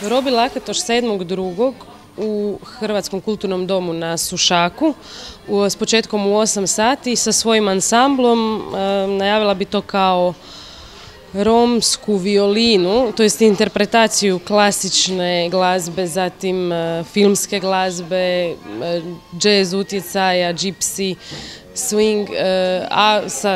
Robi Lakatoš 7.2. u Hrvatskom kulturnom domu na Sušaku s početkom u 8 sati sa svojim ansamblom. Najavila bi to kao romsku violinu, to jest interpretaciju klasične glazbe, zatim filmske glazbe, jazz utjecaja, gypsy, swing, a sa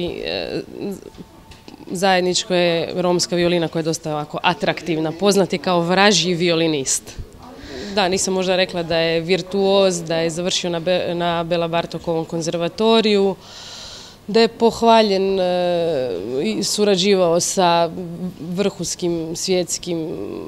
zajedničko je romska violina koja je dosta ovako atraktivna. Poznat je kao vražji violinist. Da, nisam možda rekla da je virtuoz, da je završio na Bela Bartokovom konzervatoriju, da je pohvaljen i surađivao sa vrhunskim svjetskim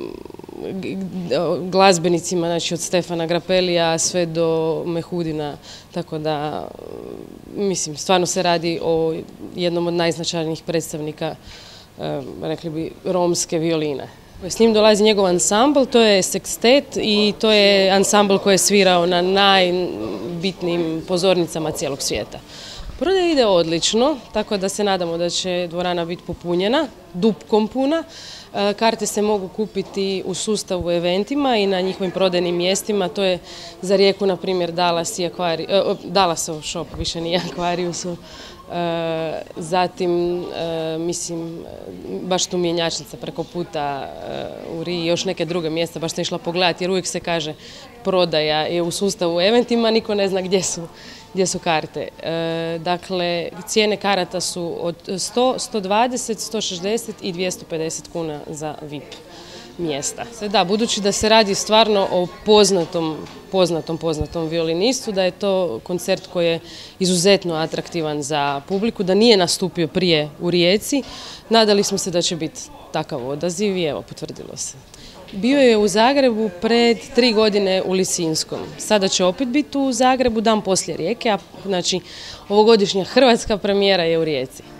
glazbenicima, znači od Stefana Grappellija sve do Mehudina, tako da mislim, stvarno se radi o jednom od najznačajnijih predstavnika, rekli bi, romske violine. S njim dolazi njegov ansambl, to je sekstet i to je ansambl koji je svirao na najbitnijim pozornicama cijelog svijeta. Prodaja ide odlično, tako da se nadamo da će dvorana biti popunjena, dupkom puna. Karte se mogu kupiti u sustavu eventima i na njihovim prodajnim mjestima. To je za Rijeku, na primjer, Dalasov shop, više nije Aquariusu. Zatim, mislim, baš tu mjenjačnica preko puta u Riji, još neke druge mjesta, baš sam išla pogledati jer uvijek se kaže prodaja je u sustavu eventima, niko ne zna gdje su karte. Dakle, cijene karata su od 100, 120, 160 i 250 kuna za VIP mjesta. Da, budući da se radi stvarno o poznatom violinistu, da je to koncert koji je izuzetno atraktivan za publiku, da nije nastupio prije u Rijeci, nadali smo se da će biti takav odaziv i evo, potvrdilo se. Bio je u Zagrebu pred 3 godine u Lisinskom. Sada će opet biti u Zagrebu dan poslije Rijeke, a znači ovogodišnja hrvatska premijera je u Rijeci.